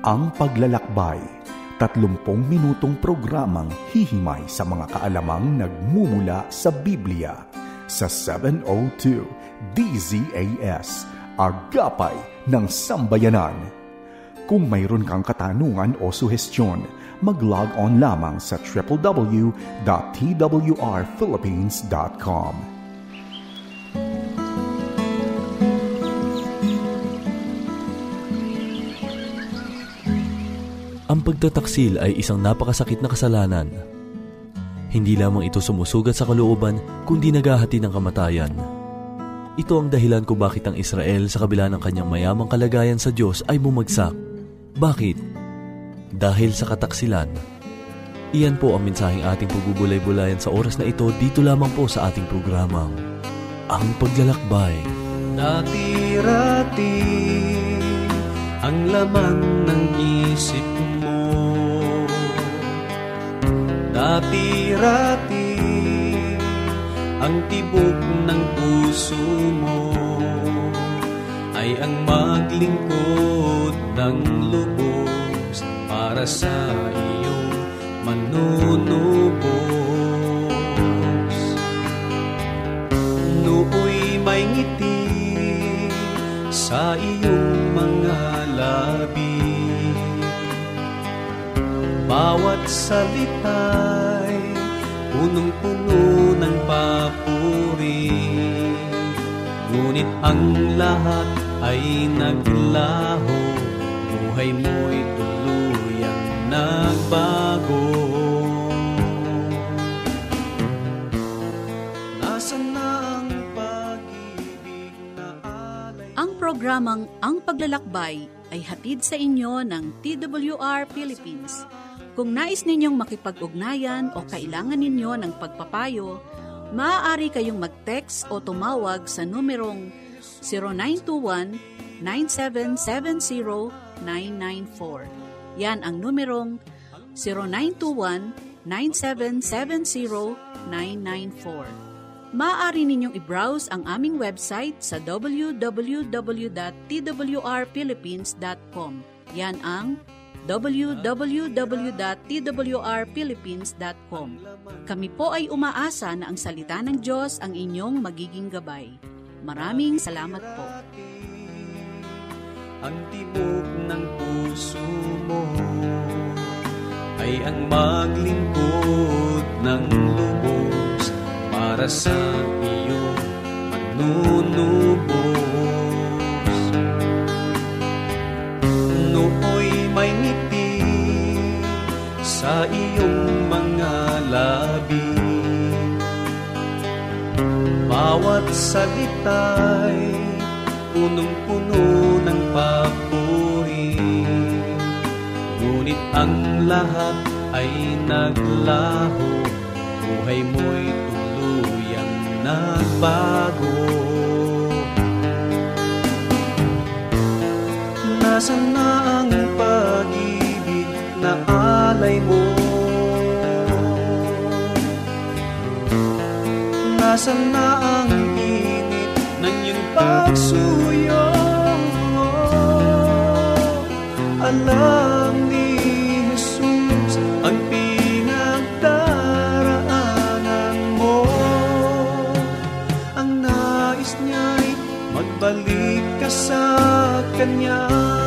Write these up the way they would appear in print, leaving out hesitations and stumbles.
Ang Paglalakbay, 30 minutong programang hihimay sa mga kaalamang nagmumula sa Biblia sa 702 DZAS, Agapay ng Sambayanan. Kung mayroon kang katanungan o suhestyon, mag-log on lamang sa www.twrphilippines.com. Ang pagtataksil ay isang napakasakit na kasalanan. Hindi lamang ito sumusugat sa kalooban, kundi naghahatid ng kamatayan. Ito ang dahilan kung bakit ang Israel sa kabila ng kanyang mayamang kalagayan sa Diyos ay bumagsak. Bakit? Dahil sa kataksilan. Iyan po ang mensaheng ating pagbubulay-bulayan sa oras na ito dito lamang po sa ating programang Ang Paglalakbay. Dati-rati ang laman ng isip mo, dati-rati ang tibok ng puso mo ay ang maglingkod ng lubos para sa iyong manunubos. Nooy may ngiti sa iyong mga labi, bawat salita'y punong-puno ng papuri, ngunit ang lahat ay naglaho, buhay mo'y tuluyang nagbago. Nasaan na ang pag-ibig na alay? Ang programang Ang Paglalakbay ay hatid sa inyo ng TWR Philippines. Kung nais ninyong makipag-ugnayan o kailangan ninyo ng pagpapayo, maaari kayong mag-text o tumawag sa numerong 0921-9770-994. Yan ang numerong 0921-9770-994. Maaari ninyong i-browse ang aming website sa www.twrphilippines.com. Yan ang www.twrphilippines.com. Kami po ay umaasa na ang salita ng Diyos ang inyong magiging gabay. Maraming salamat po. Ang tibok ng puso mo ay ang maglingkod ng lubos para sa iyong manunubos. Nooy may ngiti sa iyong mga labi, bawat salita'y punong-puno ng papuri, ngunit ang lahat ay naglaho, buhay mo'y tuluyang nagbago. Nasaan na ang pag-ibig na alay mo? Nasaan na ang init ng iyong pagsuyo? Alam ni Jesus ang pinagdaraanan mo. Ang nais niya'y magbalik ka sa Kanya.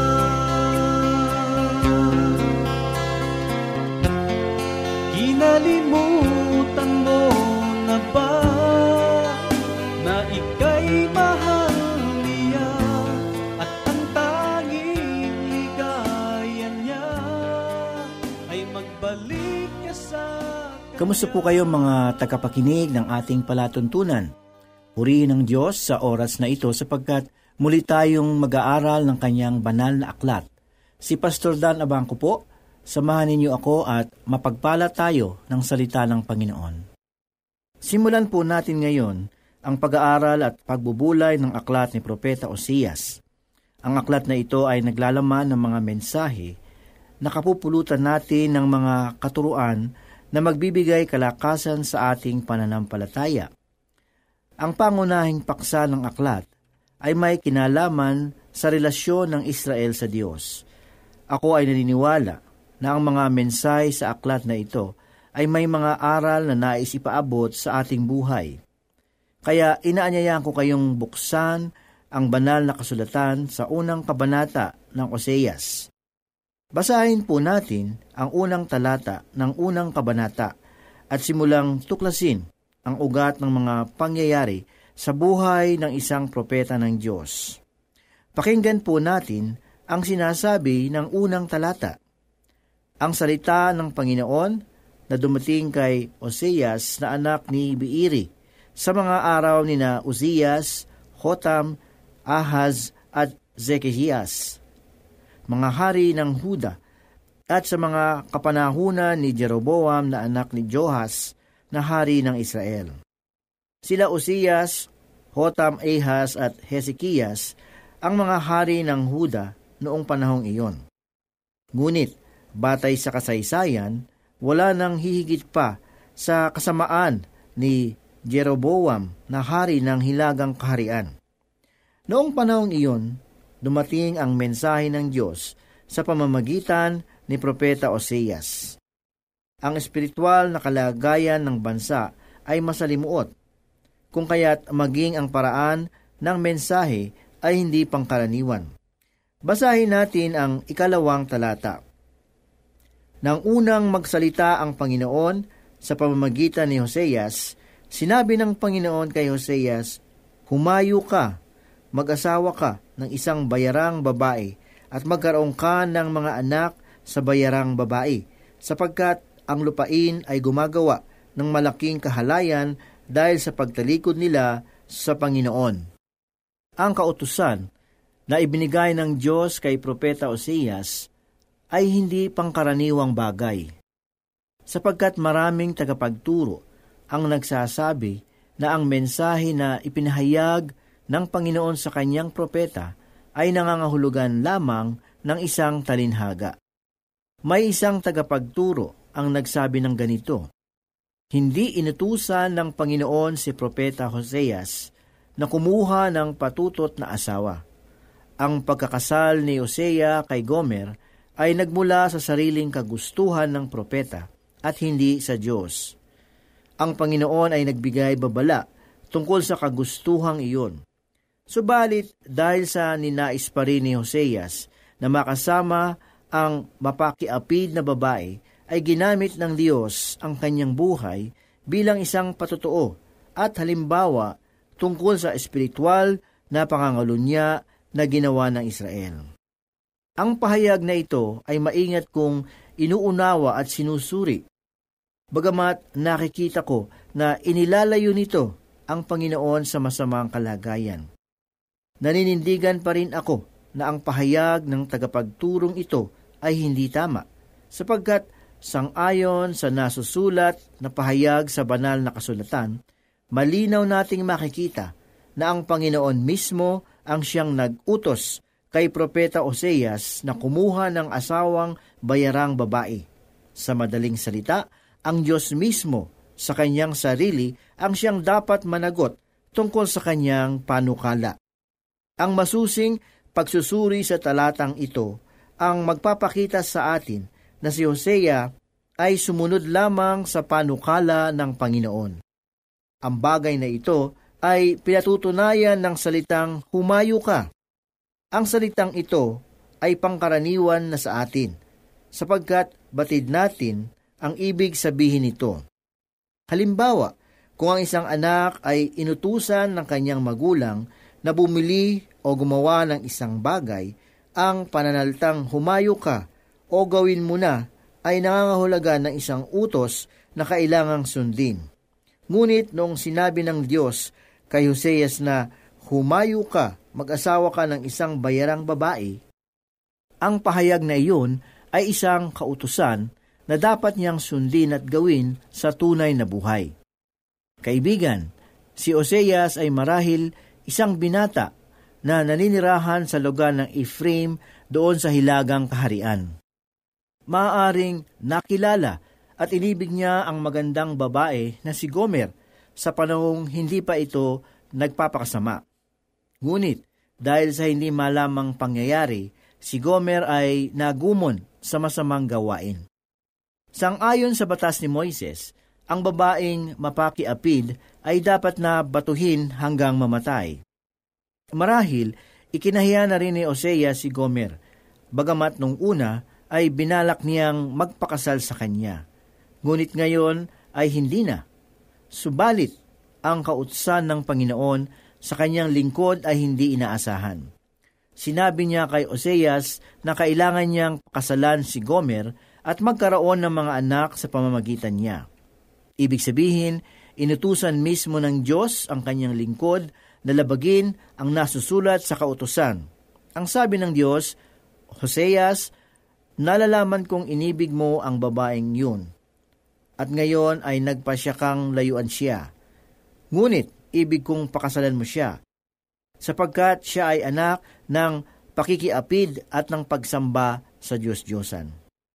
Kinalimutan mo na ba na ika'y mahal niya at ang tanging ligaya niya ay magbalik niya sa Kanya. Kamusta po kayo mga tagapakinig ng ating palatuntunan? Purihin ng Diyos sa oras na ito sapagkat muli tayong mag-aaral ng kanyang banal na aklat. Si Pastor Dan Abangco po, samahan ninyo ako at mapagpala tayo ng salita ng Panginoon. Simulan po natin ngayon ang pag-aaral at pagbubulay ng aklat ni Propeta Oseas. Ang aklat na ito ay naglalaman ng mga mensahe na kapupulutan natin ng mga katuruan na magbibigay kalakasan sa ating pananampalataya. Ang pangunahing paksa ng aklat ay may kinalaman sa relasyon ng Israel sa Diyos. Ako ay naniniwala na ang mga mensahe sa aklat na ito ay may mga aral na nais ipaabot sa ating buhay. Kaya inaanyayahan ko kayong buksan ang banal na kasulatan sa unang kabanata ng Oseas. Basahin po natin ang unang talata ng unang kabanata at simulang tuklasin ang ugat ng mga pangyayari sa buhay ng isang propeta ng Diyos. Pakinggan po natin ang sinasabi ng unang talata. Ang salita ng Panginoon na dumating kay Oseas na anak ni Beeri sa mga araw ni na Uzzias, Jotam, Ahaz at Zekehiyas, mga hari ng Huda, at sa mga kapanahunan ni Jeroboam na anak ni Joas na hari ng Israel. Sila Uzzias, Jotam, Ahaz at Hezekias ang mga hari ng Huda noong panahong iyon. Ngunit, batay sa kasaysayan, wala nang hihigit pa sa kasamaan ni Jeroboam na hari ng hilagang kaharian. Noong panahong iyon, dumating ang mensahe ng Diyos sa pamamagitan ni Propeta Oseas. Ang espiritual na kalagayan ng bansa ay masalimuot, kung kaya't maging ang paraan ng mensahe ay hindi pangkaraniwan. Basahin natin ang 2 talata. Nang unang magsalita ang Panginoon sa pamamagitan ni Hoseas, sinabi ng Panginoon kay Hoseas, "Humayo ka, mag-asawa ka ng isang bayarang babae at magkaroon ka ng mga anak sa bayarang babae, sapagkat ang lupain ay gumagawa ng malaking kahalayan dahil sa pagtalikod nila sa Panginoon." Ang kautusan na ibinigay ng Diyos kay Propeta Oseas ay hindi pangkaraniwang bagay, sapagkat maraming tagapagturo ang nagsasabi na ang mensahe na ipinahayag ng Panginoon sa kanyang propeta ay nangangahulugan lamang ng isang talinhaga. May isang tagapagturo ang nagsabi ng ganito, "Hindi inutusan ng Panginoon si Propeta Hoseas na kumuha ng patutot na asawa. Ang pagkakasal ni Hosea kay Gomer ay nagmula sa sariling kagustuhan ng propeta at hindi sa Diyos. Ang Panginoon ay nagbigay babala tungkol sa kagustuhang iyon. Subalit dahil sa ninais pa rin ni Hoseas na makasama ang mapakiapid na babae, ay ginamit ng Diyos ang kanyang buhay bilang isang patotoo at halimbawa tungkol sa espiritual na pangangalunya na ginawa ng Israel. Ang pahayag na ito ay maingat kong inuunawa at sinusuri. Bagamat nakikita ko na inilalayo nito ang Panginoon sa masamang kalagayan. Naninindigan pa rin ako na ang pahayag ng tagapagturong ito ay hindi tama, sapagkat sang-ayon sa nasusulat na pahayag sa banal na kasulatan, malinaw nating makikita na ang Panginoon mismo ang siyang nag-utos kay Propeta Oseas na kumuha ng asawang bayarang babae. Sa madaling salita, ang Diyos mismo sa kanyang sarili ang siyang dapat managot tungkol sa kanyang panukala. Ang masusing pagsusuri sa talatang ito ang magpapakita sa atin na si Hosea ay sumunod lamang sa panukala ng Panginoon. Ang bagay na ito ay pinatutunayan ng salitang "humayo ka." Ang salitang ito ay pangkaraniwan na sa atin, sapagkat batid natin ang ibig sabihin nito. Halimbawa, kung ang isang anak ay inutusan ng kanyang magulang na bumili o gumawa ng isang bagay, ang pananalitang "humayo ka" o "gawin mo na" ay nangangahulugan ng isang utos na kailangang sundin. Ngunit noong sinabi ng Diyos kay Hoseas na "humayo ka, mag-asawa ka ng isang bayarang babae," ang pahayag na iyon ay isang kautusan na dapat niyang sundin at gawin sa tunay na buhay. Kaibigan, si Oseas ay marahil isang binata na naninirahan sa lugar ng Ephraim doon sa hilagang kaharian. Maaaring nakilala at inibig niya ang magandang babae na si Gomer sa panahong hindi pa ito nagpapakasama. Ngunit dahil sa hindi malamang pangyayari, si Gomer ay nagumon sa masamang gawain. Sang-ayon sa batas ni Moises, ang babaeng mapakiapid ay dapat na batuhin hanggang mamatay. Marahil, ikinahiya na rin ni Hosea si Gomer, bagamat nung una ay binalak niyang magpakasal sa kanya. Ngunit ngayon ay hindi na. Subalit, ang kautusan ng Panginoon sa kanyang lingkod ay hindi inaasahan. Sinabi niya kay Oseas na kailangan niyang pakasalan si Gomer at magkaroon ng mga anak sa pamamagitan niya. Ibig sabihin, inutusan mismo ng Diyos ang kanyang lingkod na labagin ang nasusulat sa kautusan. Ang sabi ng Diyos, Hoseas, nalalaman kong inibig mo ang babaeng yun, at ngayon ay nagpasya kang layuan siya. Ngunit, ibig kong pakasalan mo siya, sapagkat siya ay anak ng pakikiapid at ng pagsamba sa Diyos-Diyosan.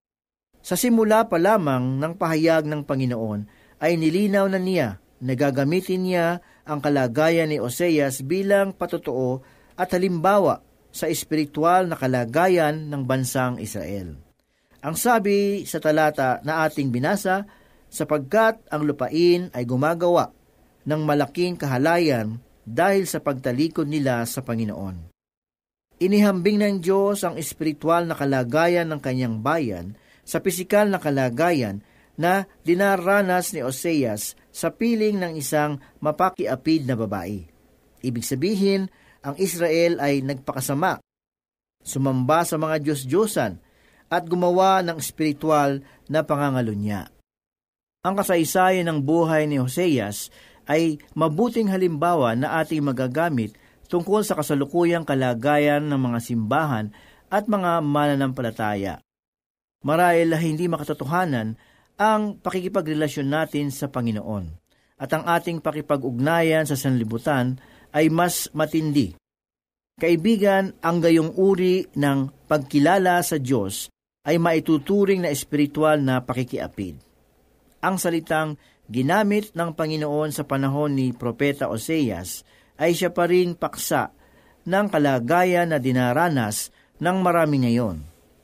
Sa simula pa lamang ng pahayag ng Panginoon ay nilinaw na niya na gagamitin niya ang kalagayan ni Oseas bilang patotoo at halimbawa sa espiritual na kalagayan ng bansang Israel. Ang sabi sa talata na ating binasa, sapagkat ang lupain ay gumagawa ng malaking kahalayan dahil sa pagtalikod nila sa Panginoon. Inihambing ng Diyos ang espiritual na kalagayan ng kanyang bayan sa pisikal na kalagayan na dinaranas ni Oseas sa piling ng isang mapakiapid na babae. Ibig sabihin, ang Israel ay nagpakasama, sumamba sa mga Diyos-Diyosan at gumawa ng espiritual na pangangalunya. Ang kasaysayan ng buhay ni Oseas ay mabuting halimbawa na ating magagamit tungkol sa kasalukuyang kalagayan ng mga simbahan at mga mananampalataya. Marahil hindi makatotohanan ang pakikipagrelasyon natin sa Panginoon at ang ating pakipag-ugnayan sa sanlibutan ay mas matindi. Kaibigan, ang gayong uri ng pagkilala sa Diyos ay maituturing na espiritual na pakikiapid. Ang salitang ginamit ng Panginoon sa panahon ni Propeta Oseas ay siya pa ring paksa ng kalagayan na dinaranas ng marami ngayon.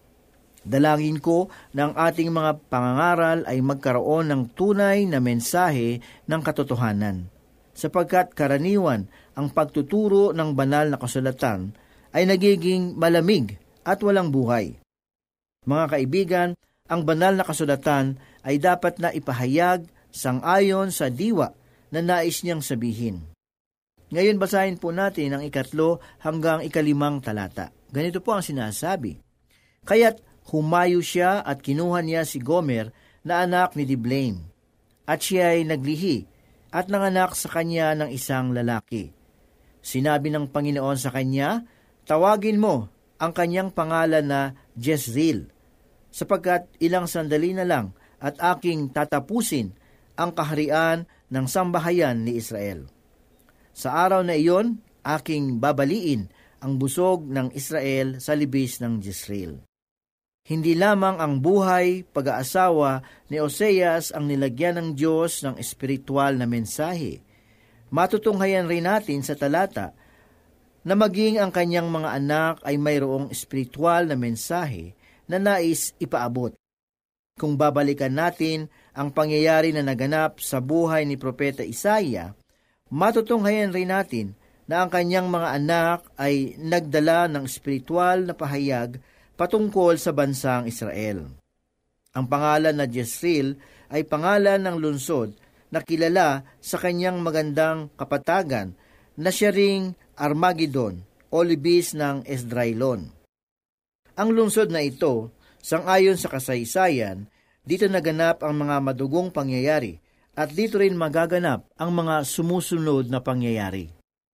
Dalangin ko na ang ating mga pangangaral ay magkaroon ng tunay na mensahe ng katotohanan, sapagkat karaniwan ang pagtuturo ng banal na kasulatan ay nagiging malamig at walang buhay. Mga kaibigan, ang banal na kasulatan ay dapat na ipahayag sang-ayon sa diwa na nais niyang sabihin. Ngayon basahin po natin ang 3 hanggang 5 talata. Ganito po ang sinasabi. Kaya't humayo siya at kinuha niya si Gomer na anak ni Diblaim, at siya ay naglihi at nanganak sa kanya ng isang lalaki. Sinabi ng Panginoon sa kanya, tawagin mo ang kanyang pangalan na Jezreel, sapagkat ilang sandali na lang at aking tatapusin ang kaharian ng sambahayan ni Israel. Sa araw na iyon, aking babaliin ang busog ng Israel sa libis ng Jezreel. Hindi lamang ang buhay, pag-aasawa ni Oseas ang nilagyan ng Diyos ng espiritual na mensahe. Matutunghayan rin natin sa talata na maging ang kanyang mga anak ay mayroong espiritual na mensahe na nais ipaabot. Kung babalikan natin ang pangyayari na naganap sa buhay ni Propeta Isaiah, matutunghayan rin natin na ang kanyang mga anak ay nagdala ng espiritual na pahayag patungkol sa bansang Israel. Ang pangalan na Jezreel ay pangalan ng lungsod na kilala sa kanyang magandang kapatagan na siya ring Armageddon o libis ng Esdraelon. Ang lungsod na ito, sang-ayon sa kasaysayan, dito naganap ang mga madugong pangyayari at dito rin magaganap ang mga sumusunod na pangyayari.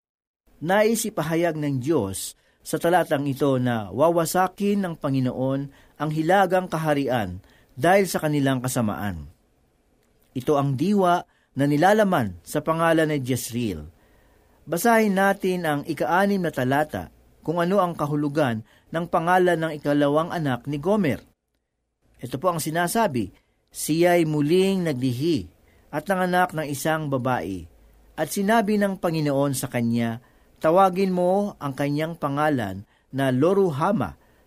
Nais ipahayag ng Diyos sa talatang ito na wawasakin ng Panginoon ang hilagang kaharian dahil sa kanilang kasamaan. Ito ang diwa na nilalaman sa pangalan ni Jezreel. Basahin natin ang 6 na talata kung ano ang kahulugan ng pangalan ng 2 anak ni Gomer. Ito po ang sinasabi, siya'y muling naglihi at nanganak ng isang babae, at sinabi ng Panginoon sa kanya, tawagin mo ang kanyang pangalan na Loruhama,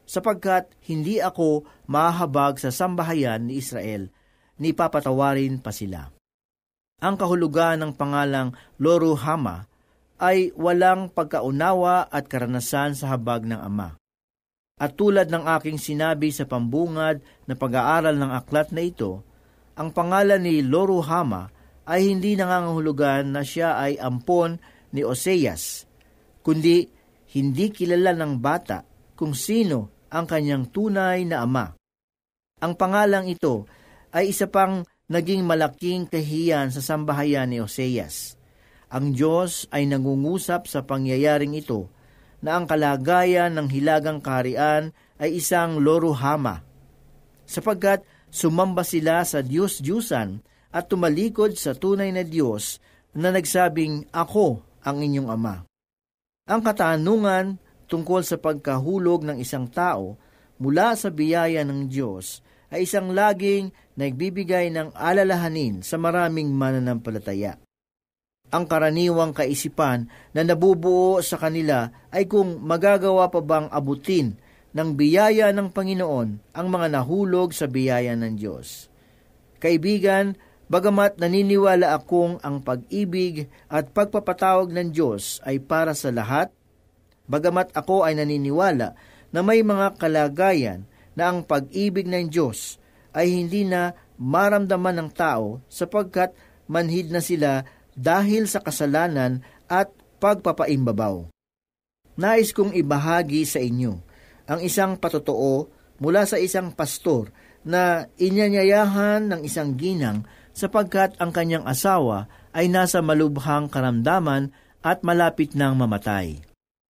sapagkat hindi ako mahahabag sa sambahayan ni Israel, ni papatawarin pa sila. Ang kahulugan ng pangalang Lo-ruhamah ay walang pagkaunawa at karanasan sa habag ng Ama. At tulad ng aking sinabi sa pambungad na pag-aaral ng aklat na ito, ang pangalan ni Lo-ruhamah ay hindi nangangahulugan na siya ay ampon ni Oseas, kundi hindi kilala ng bata kung sino ang kanyang tunay na ama. Ang pangalang ito ay isa pang naging malaking kahiyan sa sambahayan ni Oseas. Ang Diyos ay nangungusap sa pangyayaring ito na ang kalagayan ng hilagang kaharian ay isang Lo-ruhamah, sapagkat sumamba sila sa Diyos-Diyusan at tumalikod sa tunay na Diyos na nagsabing, "Ako ang inyong Ama." Ang katanungan tungkol sa pagkahulog ng isang tao mula sa biyaya ng Diyos ay isang laging nagbibigay ng alalahanin sa maraming mananampalataya. Ang karaniwang kaisipan na nabubuo sa kanila ay kung magagawa pa bang abutin ng biyaya ng Panginoon ang mga nahulog sa biyaya ng Diyos. Kaibigan, bagamat naniniwala akong ang pag-ibig at pagpapatawag ng Diyos ay para sa lahat, bagamat ako ay naniniwala na may mga kalagayan na ang pag-ibig ng Diyos ay hindi na maramdaman ng tao sapagkat manhid na sila dahil sa kasalanan at pagpapaimbabaw. Nais kong ibahagi sa inyo ang isang patotoo mula sa isang pastor na inanyayahan ng isang ginang sapagkat ang kanyang asawa ay nasa malubhang karamdaman at malapit nang mamatay.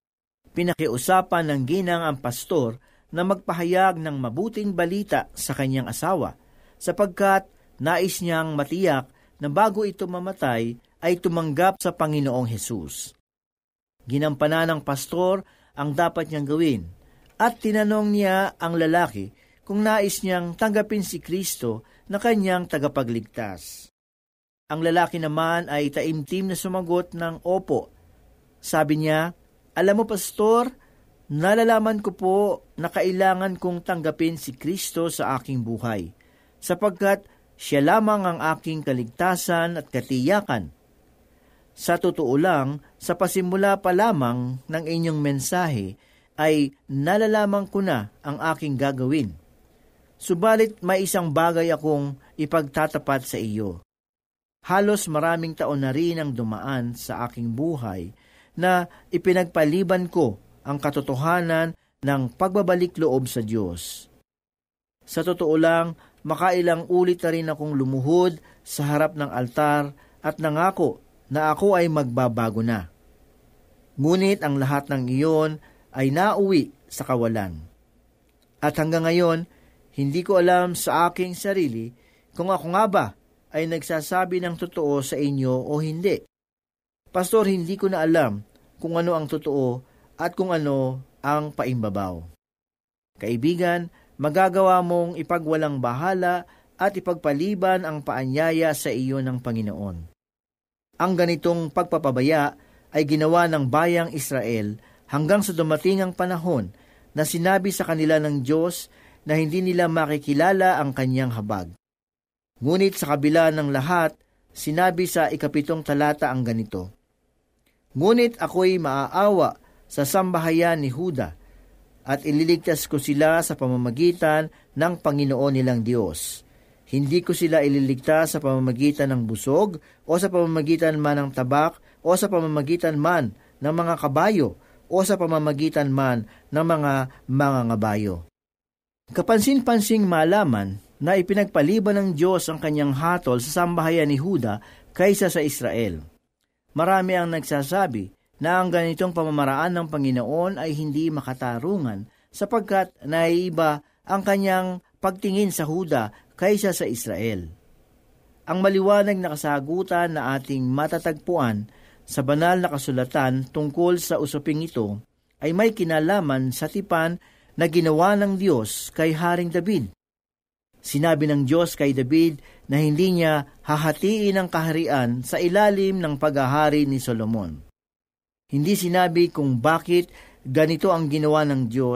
Pinakiusapan ng ginang ang pastor na magpahayag ng mabuting balita sa kanyang asawa sapagkat nais niyang matiyak na bago ito mamatay ay tumanggap sa Panginoong Hesus. Ginampanan ng pastor ang dapat niyang gawin at tinanong niya ang lalaki kung nais niyang tanggapin si Kristo na kanyang tagapagligtas. Ang lalaki naman ay taimtim na sumagot ng opo. Sabi niya, "Alam mo, pastor, nalalaman ko po na kailangan kong tanggapin si Kristo sa aking buhay, sapagkat siya lamang ang aking kaligtasan at katiyakan. Sa totoo lang, sa pasimula pa lamang ng inyong mensahe, ay nalalaman ko na ang aking gagawin. Subalit may isang bagay akong ipagtatapat sa iyo. Halos maraming taon na rin ang dumaan sa aking buhay na ipinagpaliban ko ang katotohanan ng pagbabalik loob sa Diyos. Sa totoo lang, makailang ulit na rin akong lumuhod sa harap ng altar at nangako na ako ay magbabago na. Ngunit ang lahat ng iyon ay nauwi sa kawalan. At hanggang ngayon, hindi ko alam sa aking sarili kung ako nga ba ay nagsasabi ng totoo sa inyo o hindi. Pastor, hindi ko na alam kung ano ang totoo at kung ano ang paimbabaw. Kaibigan, magagawa mong ipagwalang bahala at ipagpaliban ang paanyaya sa iyo ng Panginoon. Ang ganitong pagpapabaya ay ginawa ng bayang Israel hanggang sa dumating ang panahon na sinabi sa kanila ng Diyos na hindi nila makikilala ang kanyang habag. Ngunit sa kabila ng lahat, sinabi sa 7 talata ang ganito, "Ngunit ako'y maaawa sa sambahayan ni Huda at ililigtas ko sila sa pamamagitan ng Panginoon nilang Diyos. Hindi ko sila ililigtas sa pamamagitan ng busog o sa pamamagitan man ng tabak o sa pamamagitan man ng mga kabayo o sa pamamagitan man ng mga mangangabayo." Kapansin-pansing malaman na ipinagpaliban ng Diyos ang kanyang hatol sa sambahayan ni Huda kaysa sa Israel. Marami ang nagsasabi na ang ganitong pamamaraan ng Panginoon ay hindi makatarungan sapagkat naiiba ang kanyang pagtingin sa Huda kaysa sa Israel. Ang maliwanag na kasagutan na ating matatagpuan sa banal na kasulatan tungkol sa usaping ito ay may kinalaman sa tipan na ginawa ng Diyos kay Haring David. Sinabi ng Diyos kay David na hindi niya hahatiin ang kaharian sa ilalim ng paghahari ni Solomon. Hindi sinabi kung bakit ganito ang ginawa ng Diyos,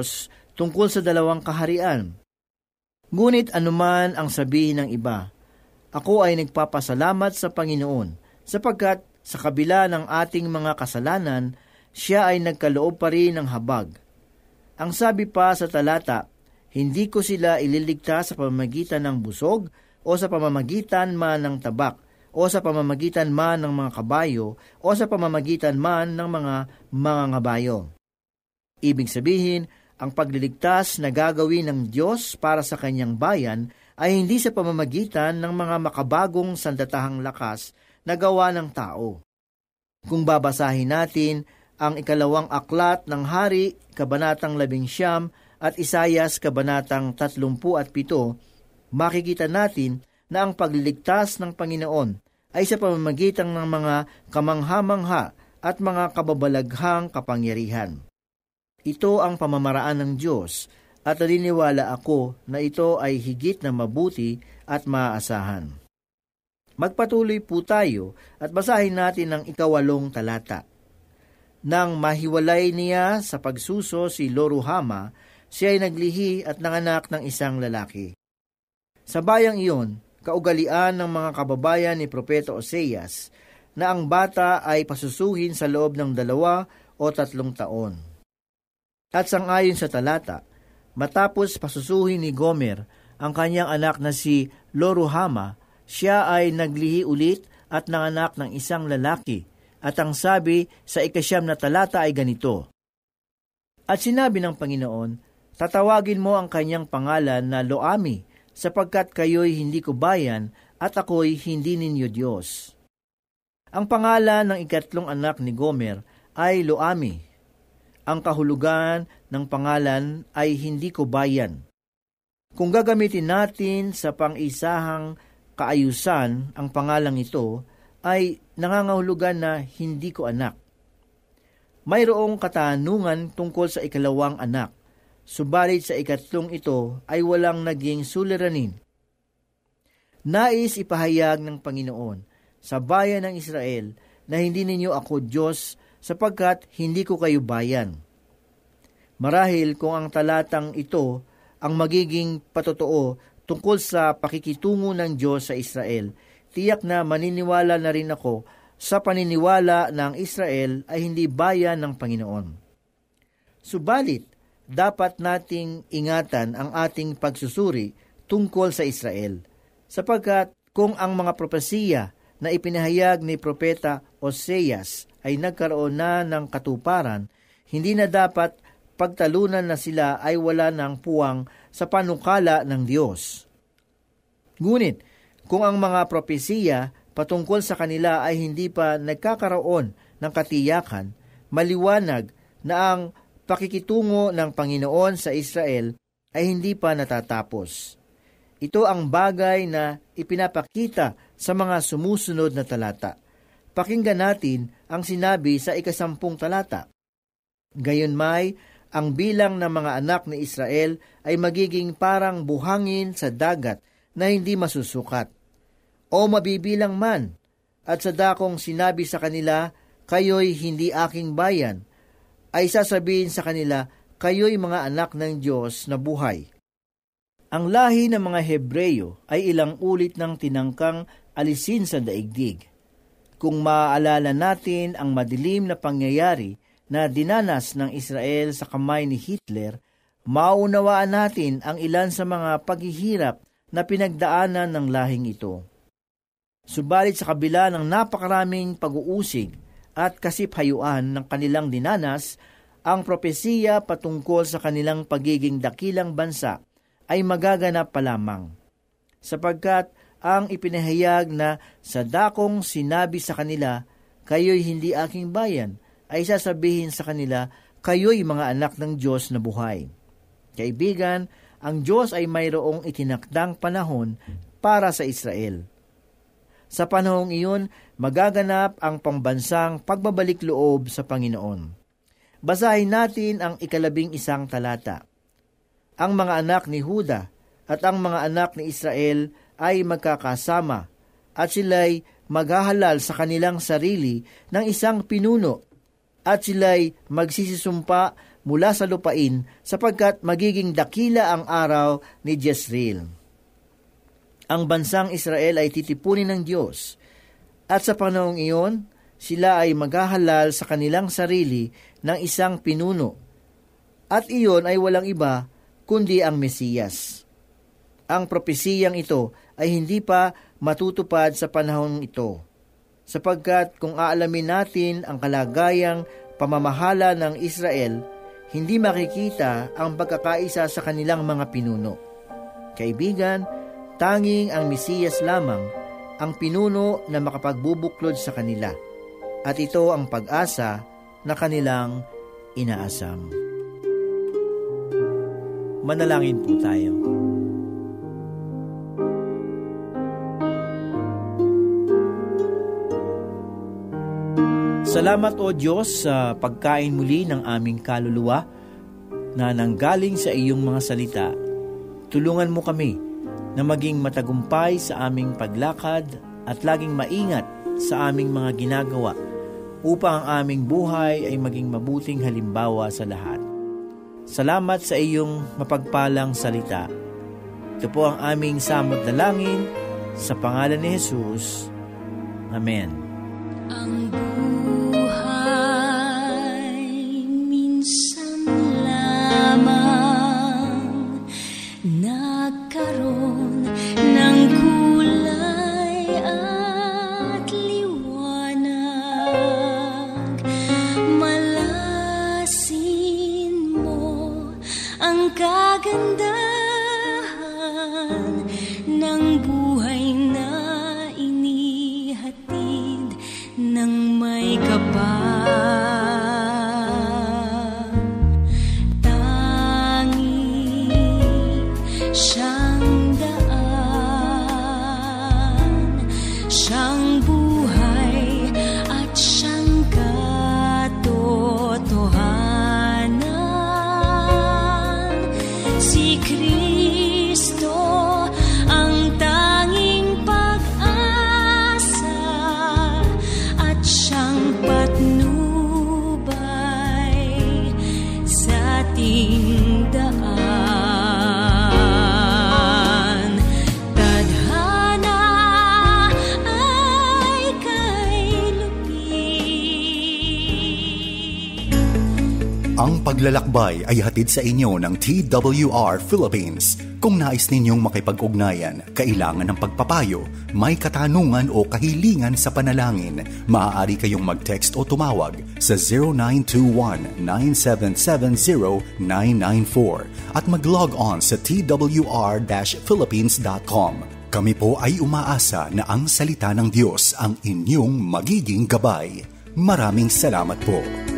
tungkol sa 2 kaharian. Ngunit anuman ang sabihin ng iba, ako ay nagpapasalamat sa Panginoon, sapagkat sa kabila ng ating mga kasalanan, siya ay nagkaloob pa rin ng habag. Ang sabi pa sa talata, hindi ko sila ililigtas sa pamamagitan ng busog, o sa pamamagitan man ng tabak, o sa pamamagitan man ng mga kabayo, o sa pamamagitan man ng mga ngabayo. Ibig sabihin, ang pagliligtas na gagawin ng Diyos para sa kanyang bayan ay hindi sa pamamagitan ng mga makabagong sandatahang lakas na gawa ng tao. Kung babasahin natin ang 2 aklat ng Hari, Kabanatang 11 at Isayas, Kabanatang 37, makikita natin na ang pagliligtas ng Panginoon ay sa pamamagitan ng mga kamangha-mangha at mga kababalaghang kapangyarihan. Ito ang pamamaraan ng Diyos at naniniwala ako na ito ay higit na mabuti at maaasahan. Magpatuloy po tayo at basahin natin ang 8 talata. Nang mahiwalay niya sa pagsuso si Lo-ruhama, siya ay naglihi at nanganak ng isang lalaki. Sa bayang iyon, kaugalian ng mga kababayan ni Propeta Oseas na ang bata ay pasusuhin sa loob ng 2 o 3 taon. At sangayon sa talata, matapos pasusuhin ni Gomer ang kanyang anak na si Lo-ruhama, siya ay naglihi ulit at nanganak ng isang lalaki. At ang sabi sa 9 na talata ay ganito, at sinabi ng Panginoon, tatawagin mo ang kanyang pangalan na Lo-ami, sapagkat kayo'y hindi ko bayan at ako'y hindi ninyo Diyos. Ang pangalan ng 3 anak ni Gomer ay Lo-ami. Ang kahulugan ng pangalan ay hindi ko bayan. Kung gagamitin natin sa pang-isahang kaayusan ang pangalang ito, ay nangangahulugan na hindi ko anak. Mayroong katanungan tungkol sa 2 anak, subalit sa 3 ito ay walang naging suliranin. Nais ipahayag ng Panginoon sa bayan ng Israel na hindi ninyo ako Diyos sapagkat hindi ko kayo bayan. Marahil kung ang talatang ito ang magiging patotoo tungkol sa pakikitungo ng Diyos sa Israel, tiyak na maniniwala na rin ako sa paniniwala ng Israel ay hindi bayan ng Panginoon. Subalit, dapat nating ingatan ang ating pagsusuri tungkol sa Israel, sapagkat kung ang mga propesiya na ipinahayag ni Propeta Oseas ay nagkaroon na ng katuparan, hindi na dapat pagtalunan na sila ay wala ng puwang sa panukala ng Diyos. Ngunit, kung ang mga propesiya patungkol sa kanila ay hindi pa nagkakaroon ng katiyakan, maliwanag na ang pakikitungo ng Panginoon sa Israel ay hindi pa natatapos. Ito ang bagay na ipinapakita sa mga sumusunod na talata. Pakinggan natin ang sinabi sa 10 talata. Gayunmay, ang bilang ng mga anak ni Israel ay magiging parang buhangin sa dagat na hindi masusukat. O mabibilang man, at sa dakong sinabi sa kanila, kayo'y hindi aking bayan, ay sasabihin sa kanila, kayo'y mga anak ng Diyos na buhay. Ang lahi ng mga Hebreyo ay ilang ulit ng tinangkang alisin sa daigdig. Kung maaalala natin ang madilim na pangyayari na dinanas ng Israel sa kamay ni Hitler, maunawaan natin ang ilan sa mga paghihirap na pinagdaanan ng lahing ito. Subalit sa kabila ng napakaraming pag-uusig at kasiphayuan ng kanilang dinanas, ang propesiya patungkol sa kanilang pagiging dakilang bansa ay magaganap pa lamang. Sapagkat ang ipinahayag na sa dakong sinabi sa kanila, kayo'y hindi aking bayan, ay sasabihin sa kanila, kayo'y mga anak ng Diyos na buhay. Kaibigan, ang Diyos ay mayroong itinakdang panahon para sa Israel. Sa panahong iyon, magaganap ang pambansang pagbabalik loob sa Panginoon. Basahin natin ang 11 talata. Ang mga anak ni Huda at ang mga anak ni Israel ay magkakasama at sila'y maghahalal sa kanilang sarili ng isang pinuno at sila'y magsisisumpa mula sa lupain sapagkat magiging dakila ang araw ni Jezreel. Ang bansang Israel ay titipunin ng Diyos, at sa panahong iyon, sila ay maghahalal sa kanilang sarili ng isang pinuno, at iyon ay walang iba kundi ang Mesiyas. Ang propesiyang ito ay hindi pa matutupad sa panahon ito, sapagkat kung aalamin natin ang kalagayang pamamahala ng Israel, hindi makikita ang pagkakaisa sa kanilang mga pinuno. Kaibigan, tanging ang Mesiyas lamang ang pinuno na makapagbubuklod sa kanila, at ito ang pag-asa na kanilang inaasam. Manalangin po tayo. Salamat o Diyos sa pagkain muli ng aming kaluluwa na nanggaling sa iyong mga salita. Tulungan mo kami na maging matagumpay sa aming paglakad at laging maingat sa aming mga ginagawa upang ang aming buhay ay maging mabuting halimbawa sa lahat. Salamat sa iyong mapagpalang salita. Ito po ang aming samot dalangin sa pangalan ni Jesus. Amen. Ang buhay minsan lamang nagkaroon ng kulay at liwanag. Malasin mo ang kagandahan ng buhay na inihatid ng may kapal. Tangi siyang daan, siyang buhay at siyang katotohanan. Si Kristo ang tanging pag-asa at siyang patnubay sa ating daan. Tadhana ay kay lupit. Ang paglalakbay ay hatid sa inyo ng TWR Philippines. Kung nais ninyong makipag-ugnayan, kailangan ng pagpapayo, may katanungan o kahilingan sa panalangin, maaari kayong mag-text o tumawag sa 0921-9770-994 at mag-log on sa twr-philippines.com. Kami po ay umaasa na ang salita ng Diyos ang inyong magiging gabay. Maraming salamat po.